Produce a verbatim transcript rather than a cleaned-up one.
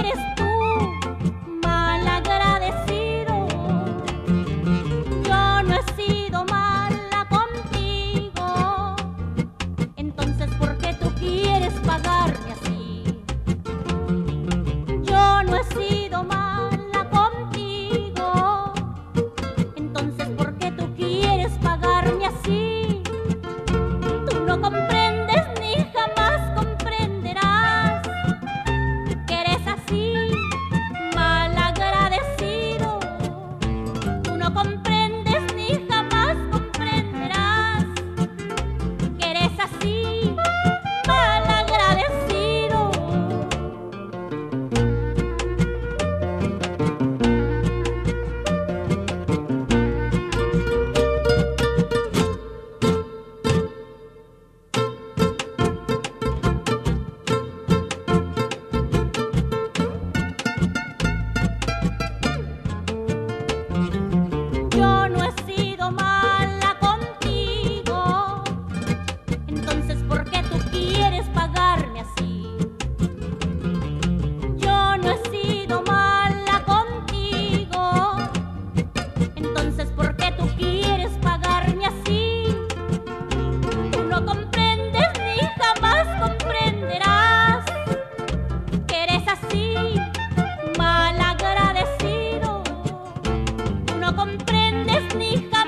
eres tú, mal agradecido. Yo no he sido mala contigo, entonces ¿por qué tú quieres pagarme así? Yo no he sido mala contigo, entonces ¿por qué tú quieres pagarme así? Tú no comprendes ni jamás comprenderás que eres así, mal agradecido. Tú no comprendes ni jamás comprenderás que eres así, mal agradecido. Yo no he sido mala contigo, entonces ¿por qué tú quieres pagarme así? Yo no he sido mala contigo, entonces ¿por qué tú quieres pagarme así? Tú no comprendes ni jamás comprenderás que eres así, mal agradecido. Tú no comprendes ni jamás